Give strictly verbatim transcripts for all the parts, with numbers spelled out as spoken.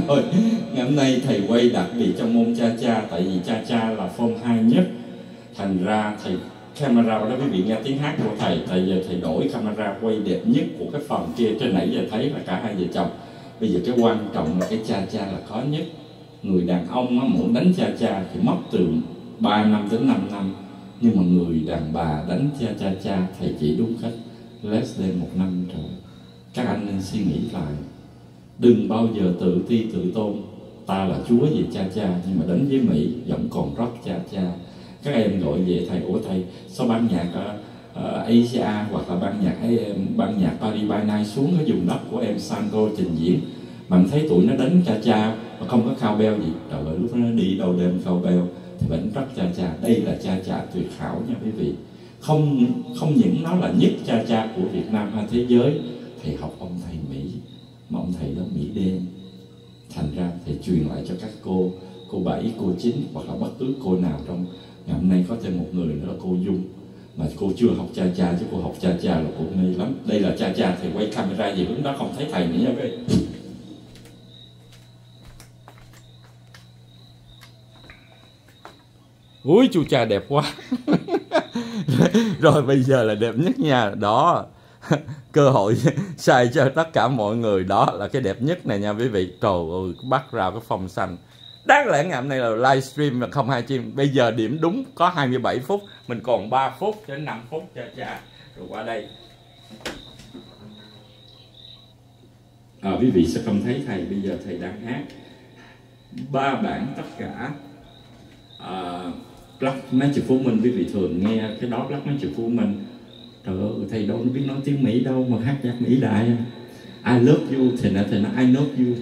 Rồi ngày hôm nay thầy quay đặc biệt trong môn cha cha, tại vì cha cha là form hai nhất, thành ra thầy camera đó quý vị nghe tiếng hát của thầy, tại giờ thầy đổi camera quay đẹp nhất của cái phòng kia, trên nãy giờ thấy là cả hai vợ chồng. Bây giờ cái quan trọng là cái cha cha là khó nhất. Người đàn ông á, muốn đánh cha cha thì mất từ ba năm đến năm năm, nhưng mà người đàn bà đánh cha cha cha thầy chỉ đúng cách less than một năm rồi. Các anh nên suy nghĩ lại, đừng bao giờ tự ti tự tôn. Ta là chúa về cha cha, nhưng mà đến với Mỹ vẫn còn rất cha cha. Các em gọi về thầy, ủa thầy sao ban nhạc uh, Asia hoặc là ban nhạc ban nhạc Paris by Night xuống cái vùng đất của em Sango trình diễn, bạn thấy tụi nó đánh cha cha mà không có khao beo gì. Trời ơi, lúc nó đi đâu đêm khao beo thì vẫn rất cha cha. Đây là cha cha tuyệt hảo nha quý vị. Không không những nó là nhất cha cha của Việt Nam hay thế giới. Thầy học ông thầy Mỹ, mà ông thầy đó Mỹ đen. Thành ra thầy truyền lại cho các cô, cô bảy, cô chín hoặc là bất cứ cô nào trong ngày hôm nay. Có thêm một người nữa là cô Dung, mà cô chưa học cha cha, chứ cô học cha cha là cô mê lắm. Đây là cha cha, thầy quay camera về hướng đó không thấy thầy nữa nha quý vị. Úi chú cha đẹp quá. Rồi bây giờ là đẹp nhất nha. Đó, cơ hội xài cho tất cả mọi người. Đó là cái đẹp nhất này nha quý vị. Trời ơi, bắt ra cái phong xanh. Đáng lẽ ngày hôm nay là livestream mà không hai stream. Bây giờ điểm đúng có hai mươi bảy phút. Mình còn ba phút đến năm phút cha cha. Rồi qua đây. À, quý vị sẽ không thấy thầy. Bây giờ thầy đang hát ba bản tất cả. À, Black Magic Woman, quý vị thường nghe cái đó Black Magic Woman. Trời ơi, thầy đâu biết nói tiếng Mỹ đâu mà hát nhạc Mỹ đại. I love you, thầy nói thầy nói I love you.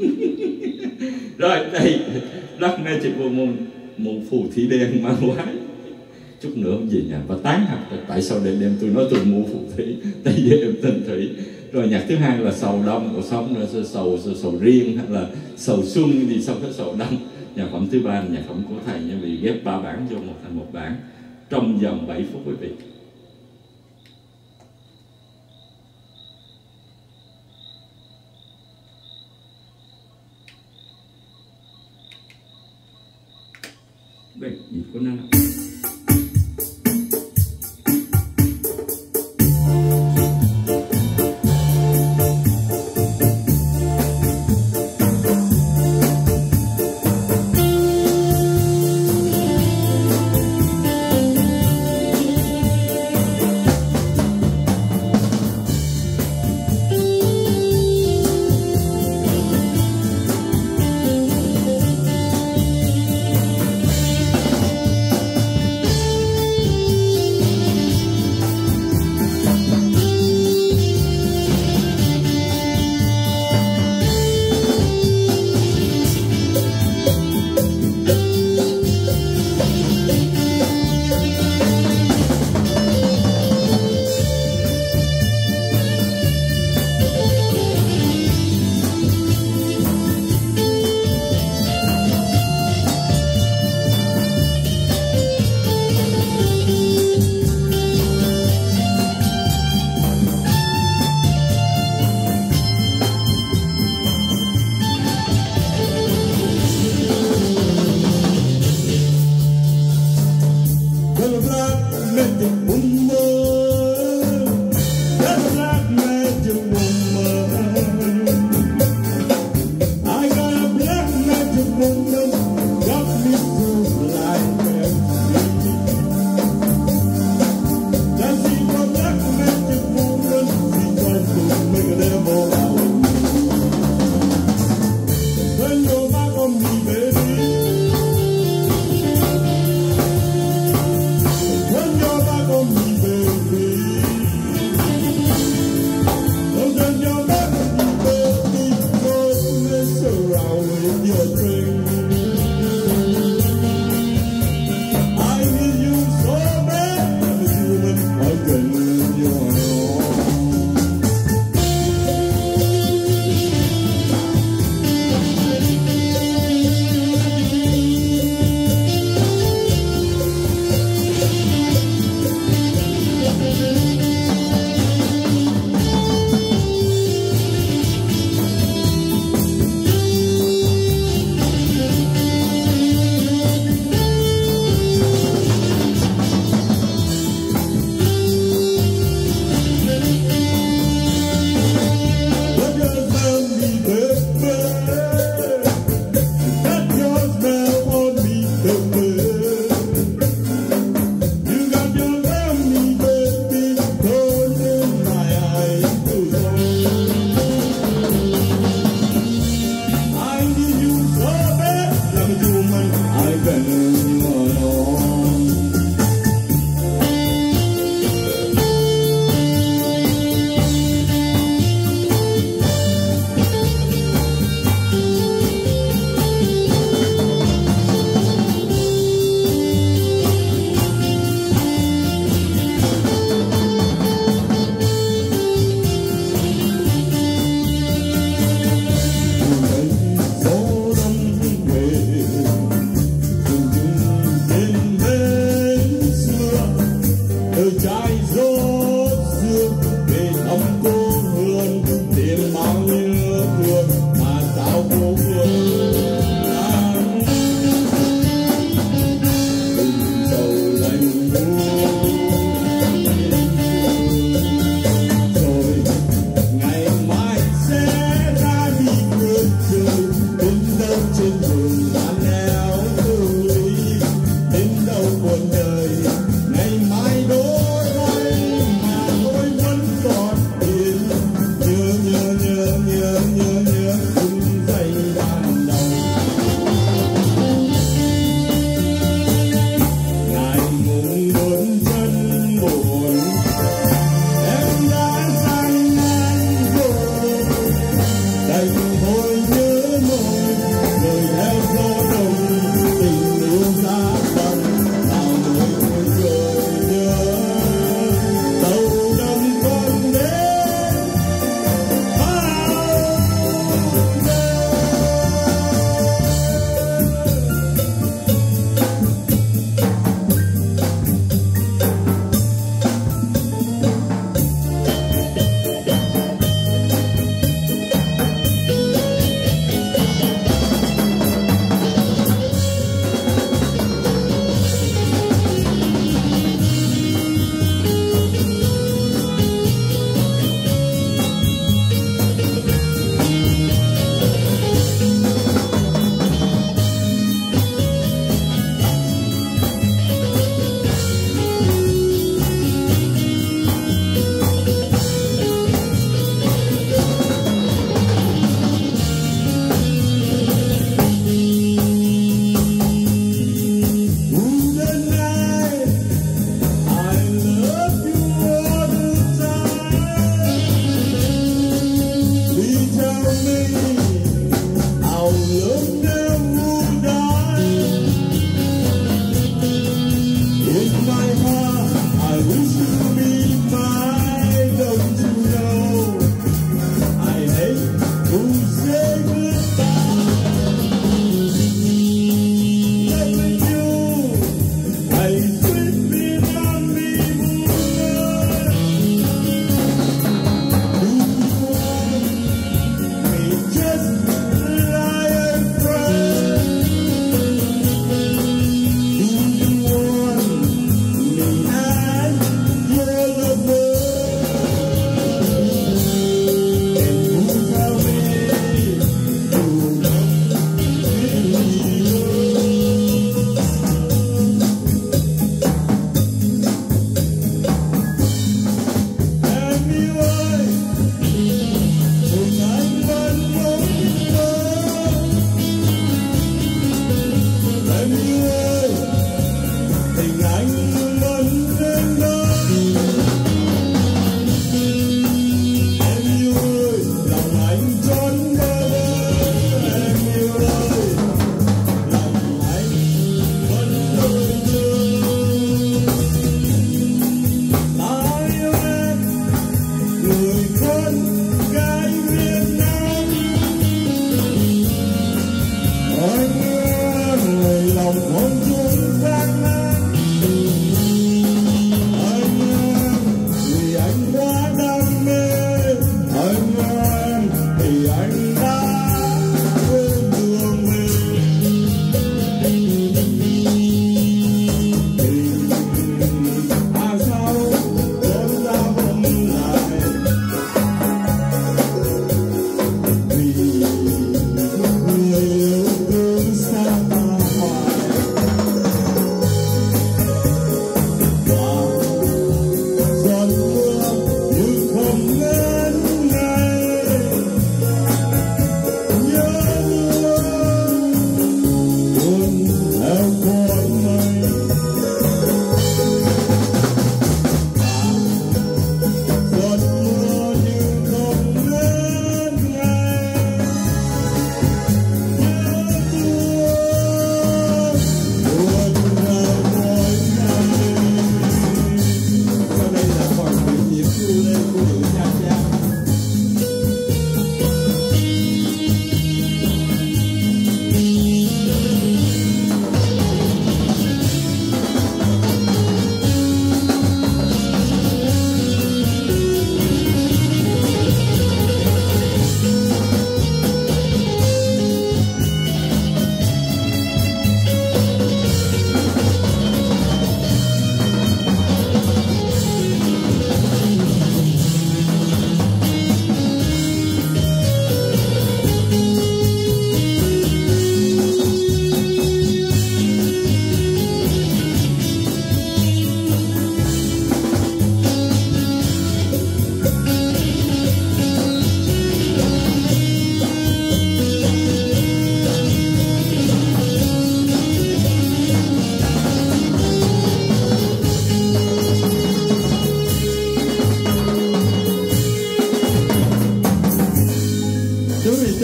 Rồi đây Black Magic Woman, một phù thủy đen ma quái. Chút nữa về nhà và tán học. Tại sao đêm đêm tôi nói tôi mua phù thủy, tại vì em tên Thủy. Rồi nhạc thứ hai là sầu đông của sống, rồi sầu, sầu sầu riêng hay là sầu xuân thì sau cái sầu đông. Nhạc phẩm thứ ba là nhạc phẩm của thầy nha, vì ghép ba bản vô một thành một bản trong vòng bảy phút quý vị. Đây, gì của nó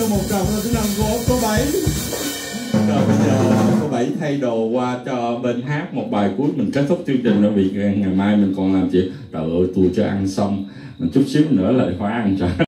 cho một tràng lên tiếng Anh của cô Bảy. Rồi bây giờ cô Bảy thay đồ qua cho bên hát một bài cuối mình kết thúc chương trình nữa, vì ngày mai mình còn làm chuyện. Trời ơi tôi chưa ăn xong, mình chút xíu nữa lại khóa ăn cho.